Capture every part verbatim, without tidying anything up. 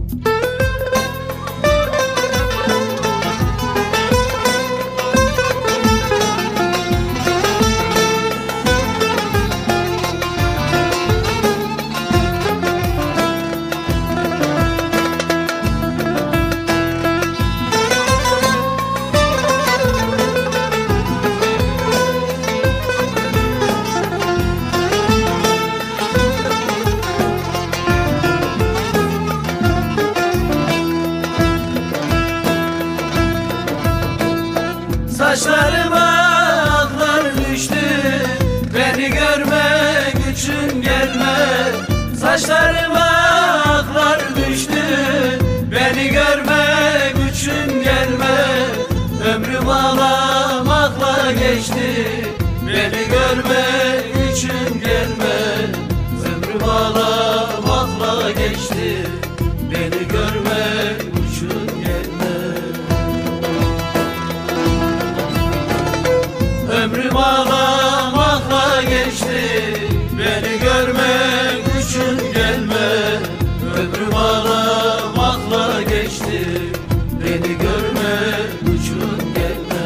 Saçlarıma aklar düştü, beni görmek için gelme. Saçlarıma aklar düştü, beni görmek için gelme. Ömrüm ağlamakla geçti, beni görmek için gelme. Ömrüm ağlamakla geçti, beni görmek için gelme. Ömrüm ağlamakla geçti, beni görmek için gelme. Ömrüm ağlamakla geçti, beni görmek için gelme.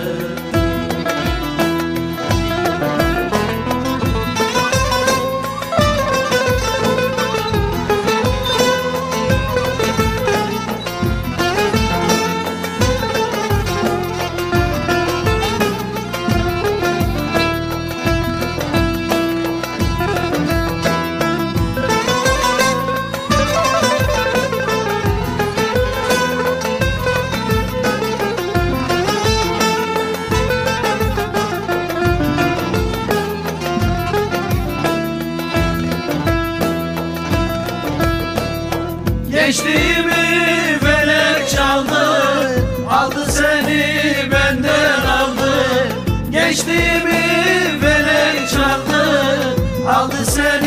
Gençliğimi felek çaldı, aldı seni benden aldı. Gençliğimi felek çaldı, aldı seni